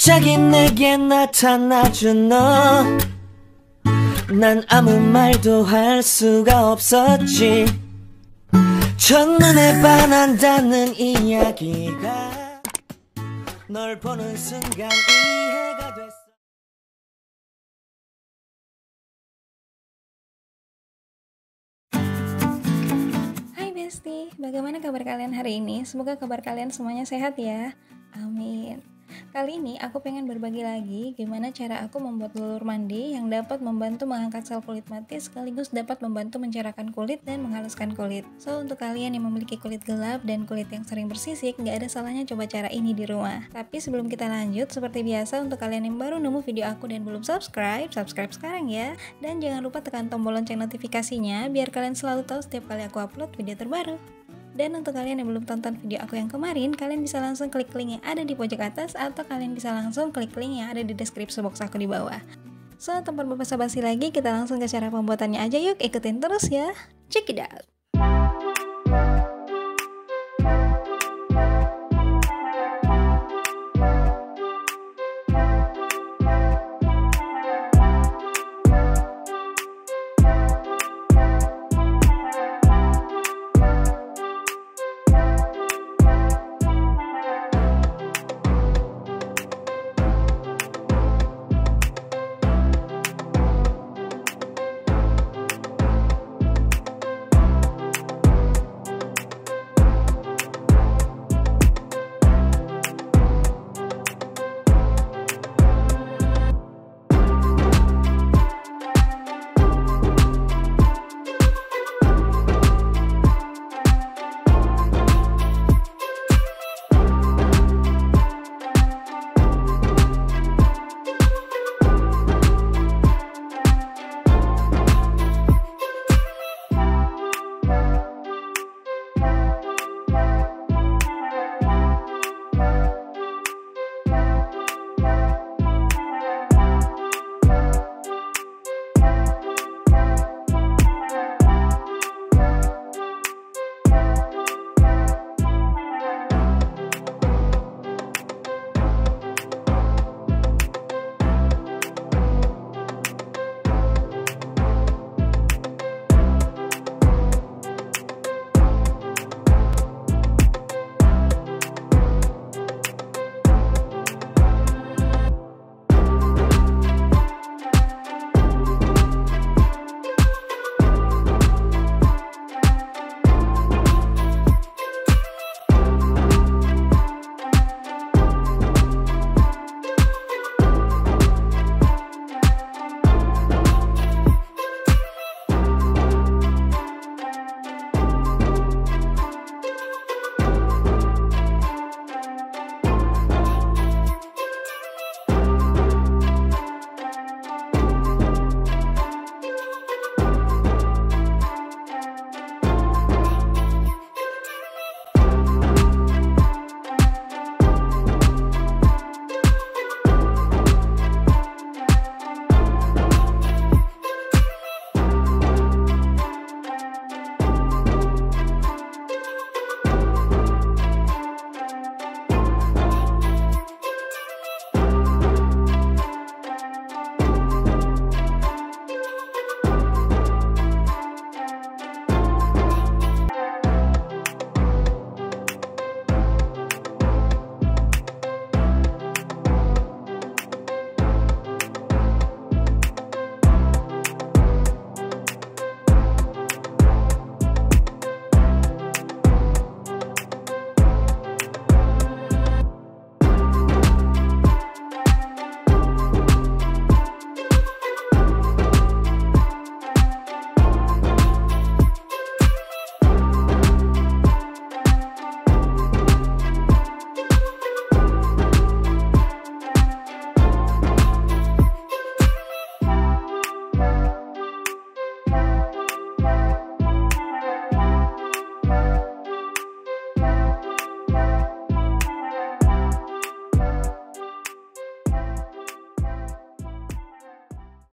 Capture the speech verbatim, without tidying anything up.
갑자기 내게 나타나준 너 난 아무 말도 할 수가 없었지 첫눈에 반한다는 이야기가 널 보는 순간 이해가 됐어. Hai Besti, bagaimana kabar kalian hari ini? Semoga kabar kalian semuanya sehat ya. Amin. Kali ini aku pengen berbagi lagi gimana cara aku membuat lulur mandi yang dapat membantu mengangkat sel kulit mati sekaligus dapat membantu mencerahkan kulit dan menghaluskan kulit. So, untuk kalian yang memiliki kulit gelap dan kulit yang sering bersisik, nggak ada salahnya coba cara ini di rumah. Tapi sebelum kita lanjut, seperti biasa untuk kalian yang baru nemu video aku dan belum subscribe, subscribe sekarang ya. Dan jangan lupa tekan tombol lonceng notifikasinya biar kalian selalu tahu setiap kali aku upload video terbaru. Dan untuk kalian yang belum tonton video aku yang kemarin, kalian bisa langsung klik link yang ada di pojok atas atau kalian bisa langsung klik link yang ada di deskripsi box aku di bawah. So, tanpa basa-basi lagi, kita langsung ke cara pembuatannya aja yuk, ikutin terus ya. Check it out!